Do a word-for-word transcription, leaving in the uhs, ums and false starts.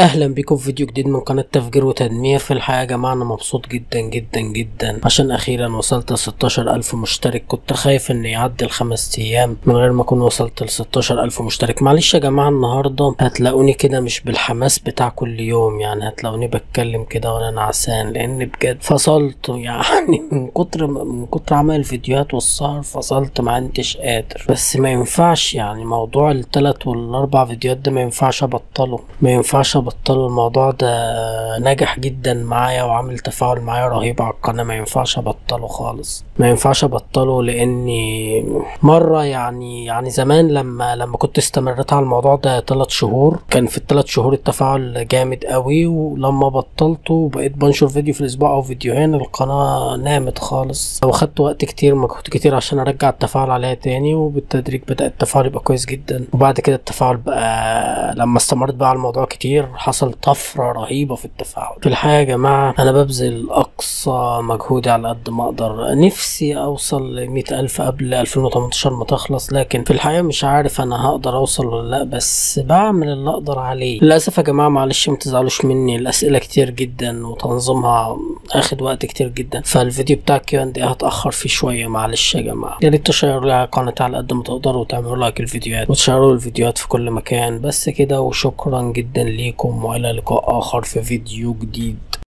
اهلا بكم في فيديو جديد من قناة تفجير وتدمير. في الحقيقة يا جماعة انا مبسوط جدا جدا جدا عشان اخيرا وصلت ل ستاشر الف مشترك. كنت خايف ان يعدي الخمس ايام من غير ما اكون وصلت ل ستاشر الف مشترك. معلش يا جماعة النهاردة هتلاقوني كده مش بالحماس بتاع كل يوم، يعني هتلاقوني بتكلم كده وانا نعسان لان بجد فصلت يعني من كتر من كتر عمل الفيديوهات والسهر فصلت، ما انتش قادر. بس ما ينفعش يعني موضوع الثلاث والاربع فيديوهات ده ما ينفعش ابطله، ما ينفعش ابطله. الموضوع ده ناجح جدا معايا وعامل تفاعل معايا رهيب على القناة، ما ينفعش ابطله خالص، ما ينفعش ابطله. لاني مرة يعني يعني زمان لما لما كنت استمريت على الموضوع ده ثلاث شهور، كان في الثلاث شهور التفاعل جامد قوي، ولما بطلته وبقيت بنشر فيديو في الاسبوع او فيديوهين القناة نامت خالص، واخدت وقت كتير مجهود كتير عشان ارجع التفاعل عليها تاني. وبالتدريج بدأ التفاعل يبقى كويس جدا، وبعد كده التفاعل بقى لما استمرت بقى على الموضوع كتير حصل طفرة رهيبة في التفاعل. في الحقيقة يا جماعة انا ببذل اقصى مجهودي على قد ما اقدر، نفسي اوصل لمئة الف قبل الفين وتمنتاشر ما تخلص، لكن في الحقيقة مش عارف انا هقدر اوصل ولا لا، بس بعمل اللي اقدر عليه. للاسف يا جماعة معلش متزعلوش مني، الاسئلة كتير جدا وتنظيمها اخد وقت كتير جدا، فالفيديو بتاع كيو اند ايه هتأخر فيه شوية، معلش يا جماعة. يا ريت تشيروا لي على قناتي على قد ما تقدروا وتعملوا لايك الفيديوهات وتشيروا الفيديوهات في كل مكان. بس كده وشكرا جدا ليكم، والى لقاء اخر في فيديو جديد.